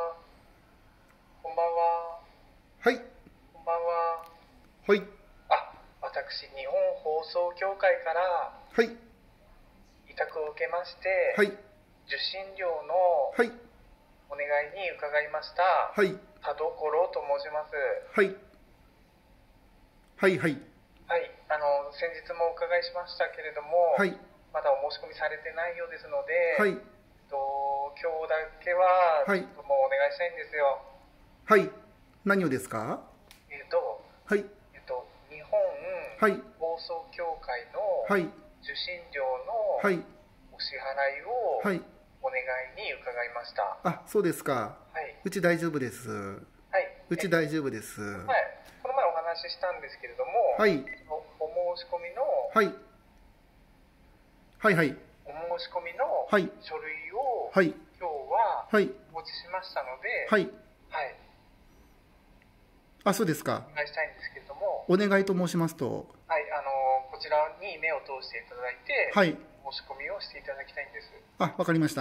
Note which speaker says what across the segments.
Speaker 1: こんばんは。
Speaker 2: はい。
Speaker 1: こんばんは。
Speaker 2: はい。
Speaker 1: 私、日本放送協会から
Speaker 2: はい。
Speaker 1: 委託を受けまして、
Speaker 2: はい。
Speaker 1: 受信料の
Speaker 2: はい。
Speaker 1: お願いに伺いました。
Speaker 2: はい。
Speaker 1: 田所と申します。
Speaker 2: はい。はい。はい。
Speaker 1: はい。先日もお伺いしましたけれども、
Speaker 2: はい。
Speaker 1: まだお申し込みされてないようですので、
Speaker 2: はい。
Speaker 1: 今日だけは、
Speaker 2: はい。
Speaker 1: ちょっともうお願いしたいんですよ。
Speaker 2: はい。何をですか？はい。
Speaker 1: 日本
Speaker 2: はい。
Speaker 1: 放送協会の
Speaker 2: はい。
Speaker 1: 受信料の
Speaker 2: はい。
Speaker 1: お支払いを
Speaker 2: はい。
Speaker 1: お願いに伺いました。
Speaker 2: あ、そうですか。
Speaker 1: はい。
Speaker 2: うち大丈夫です。
Speaker 1: はい。
Speaker 2: うち大丈夫です。
Speaker 1: この前お話ししたんですけれども、
Speaker 2: はい。
Speaker 1: お申し込みの、
Speaker 2: はい。はい。はい。
Speaker 1: お申し込みの
Speaker 2: はい。
Speaker 1: 書類を、
Speaker 2: はい。
Speaker 1: 今日は
Speaker 2: はい。
Speaker 1: お持ちしましたので、
Speaker 2: はい。
Speaker 1: はい。
Speaker 2: あ、そうですか。
Speaker 1: お願いしたいんですけれども、
Speaker 2: お願いと申しますと。
Speaker 1: はい。こちらに目を通していただいて、
Speaker 2: はい。
Speaker 1: 申し込みをしていただきたいんです。
Speaker 2: あ、わかりました。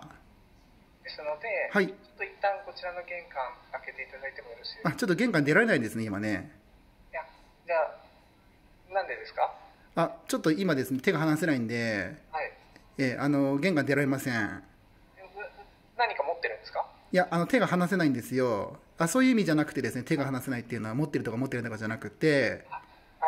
Speaker 1: ですので、
Speaker 2: はい。
Speaker 1: ちょっと一旦こちらの玄関開けていただいてもよろしいですか？
Speaker 2: あ、ちょっと玄関出られないですね、今ね。
Speaker 1: いや、じゃあ、なんでですか？
Speaker 2: あ、ちょっと今ですね、手が離せないんで、
Speaker 1: はい。
Speaker 2: 玄関出られません。
Speaker 1: 何か持ってるんですか？
Speaker 2: いや、手が離せないんですよ。あ、そういう意味じゃなくてですね、手が離せないっていうのは持ってるとか持ってるとかじゃなくて、
Speaker 1: はい。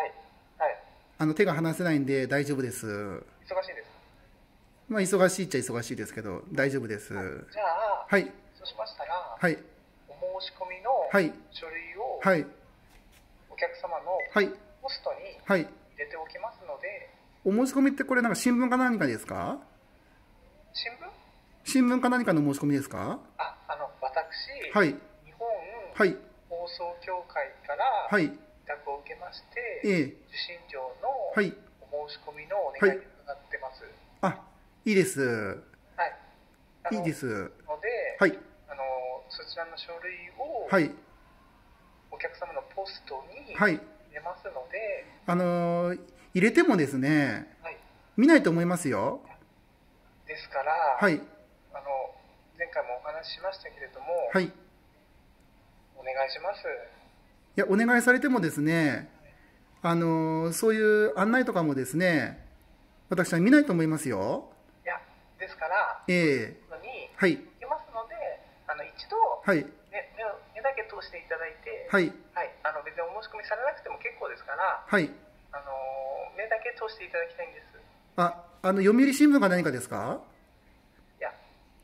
Speaker 1: はい。
Speaker 2: 手が離せないんで大丈夫です。
Speaker 1: 忙しいですか？
Speaker 2: まあ、忙しいっちゃ忙しいですけど、大丈夫です。
Speaker 1: じゃあ、
Speaker 2: はい。
Speaker 1: そうしましたら、
Speaker 2: はい。
Speaker 1: お申し込みの
Speaker 2: はい
Speaker 1: 書類を
Speaker 2: はい。
Speaker 1: お客様の
Speaker 2: はい。
Speaker 1: ポストに
Speaker 2: はい。
Speaker 1: 入れておきますので、
Speaker 2: お申し込みってこれなんか新聞か何かですか？
Speaker 1: 新聞？
Speaker 2: 新聞か何かの申し込みですか？
Speaker 1: 私、
Speaker 2: はい。
Speaker 1: 日本
Speaker 2: はい。
Speaker 1: 放送協会から
Speaker 2: はい。
Speaker 1: 委託を受けまして、
Speaker 2: ええ。
Speaker 1: 受信料の
Speaker 2: はい。
Speaker 1: お申し込みのお願いに伺ってます。
Speaker 2: あ、いいです。
Speaker 1: はい。
Speaker 2: いいです。
Speaker 1: ので、
Speaker 2: はい。
Speaker 1: そちらの書類を
Speaker 2: はい。
Speaker 1: お客様のポストに
Speaker 2: はい。
Speaker 1: 入れますので、
Speaker 2: 入れてもですね、
Speaker 1: はい。
Speaker 2: 見ないと思いますよ。
Speaker 1: ですから、
Speaker 2: はい。
Speaker 1: 前回もお話ししましたけれども、
Speaker 2: はい。い
Speaker 1: お願いします。
Speaker 2: や、お願いされてもですね、そういう案内とかもですね、私は見ないと思いますよ。
Speaker 1: いや、ですから、
Speaker 2: ええ。
Speaker 1: に
Speaker 2: はい。
Speaker 1: 行きますので、一度、
Speaker 2: はい。
Speaker 1: 目だけ通していただいて、
Speaker 2: はい。
Speaker 1: はい、別にお申し込みされなくても結構ですから、
Speaker 2: はい。
Speaker 1: 目だけ通していただきたいんです。
Speaker 2: あ、読売新聞が何かですか？
Speaker 1: いや、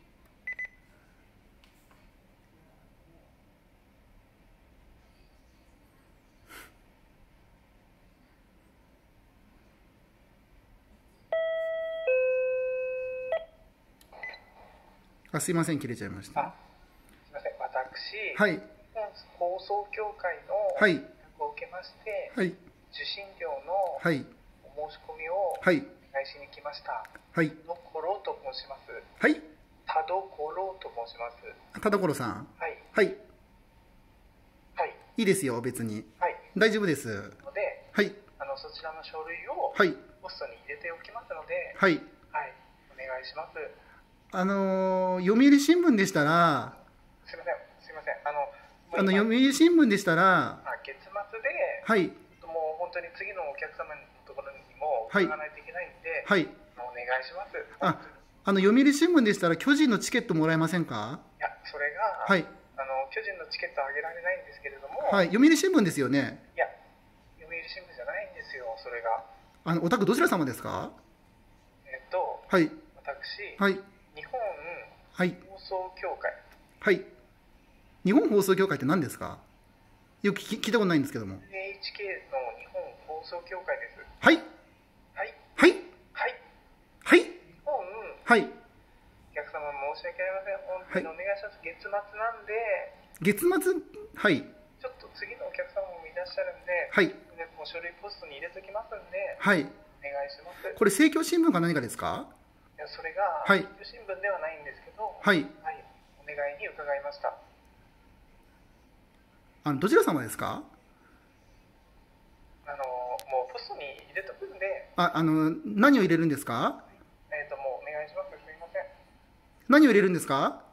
Speaker 2: あ、すいません、切れちゃいました。
Speaker 1: すいません、私、
Speaker 2: はい。
Speaker 1: 日本放送協会の
Speaker 2: はい。
Speaker 1: 委託を受けまして、
Speaker 2: はい。
Speaker 1: 受信料の
Speaker 2: はい。
Speaker 1: お申し込みをお
Speaker 2: はい。
Speaker 1: 願いしに来ました。
Speaker 2: はい。
Speaker 1: 田所と申します。
Speaker 2: はい。
Speaker 1: 田所と申します。
Speaker 2: 田所さん。
Speaker 1: はい。
Speaker 2: はい。
Speaker 1: はい。
Speaker 2: いいですよ、別に。
Speaker 1: はい。
Speaker 2: 大丈夫です。
Speaker 1: ので、
Speaker 2: はい。
Speaker 1: そちらの書類を
Speaker 2: はい。
Speaker 1: ポストに入れておきますので、
Speaker 2: はい。
Speaker 1: はい。お願いします。
Speaker 2: 読売新聞でしたら、
Speaker 1: すいません。すいません。
Speaker 2: 読売新聞でしたら、
Speaker 1: 月末で、
Speaker 2: はい。
Speaker 1: もう本当に次のお客様のところにも
Speaker 2: はい
Speaker 1: 伺わないといけないんで、
Speaker 2: はい。
Speaker 1: お願いします。
Speaker 2: あ、読売新聞でしたら、巨人のチケットもらえませんか？
Speaker 1: いや、それが、
Speaker 2: はい。
Speaker 1: 巨人のチケットあげられないんですけれども、
Speaker 2: はい。読売新聞ですよね。
Speaker 1: いや、読売新聞じゃないんですよ、それが。
Speaker 2: お宅どちら様ですか？はい。
Speaker 1: 私、
Speaker 2: はい。
Speaker 1: 日本
Speaker 2: はい。
Speaker 1: 放送協会。
Speaker 2: はい。日本放送協会って何ですか？よく聞いたことないんですけども。
Speaker 1: NHK の日本放送協会です。
Speaker 2: はい。
Speaker 1: はい。
Speaker 2: はい。
Speaker 1: はい。
Speaker 2: はい。
Speaker 1: 日本、
Speaker 2: はい。
Speaker 1: お客様申し訳ありません。本当にお願いします。月末なんで、
Speaker 2: 月末、はい。
Speaker 1: ちょっと次のお客様もいらっしゃるんで、
Speaker 2: はい。
Speaker 1: もう書類ポストに入れときますんで、
Speaker 2: はい。
Speaker 1: お願いします。
Speaker 2: これ、政教新聞か何かですか？
Speaker 1: いや、それが、
Speaker 2: はい
Speaker 1: 新聞ではないんですけど、
Speaker 2: はい。
Speaker 1: はい、お願いに伺いました。
Speaker 2: どちら様ですか？
Speaker 1: もうポストに入れとくんで、
Speaker 2: 何を入れるんですか？
Speaker 1: もうお願いします。すみません。
Speaker 2: 何を入れるんですか？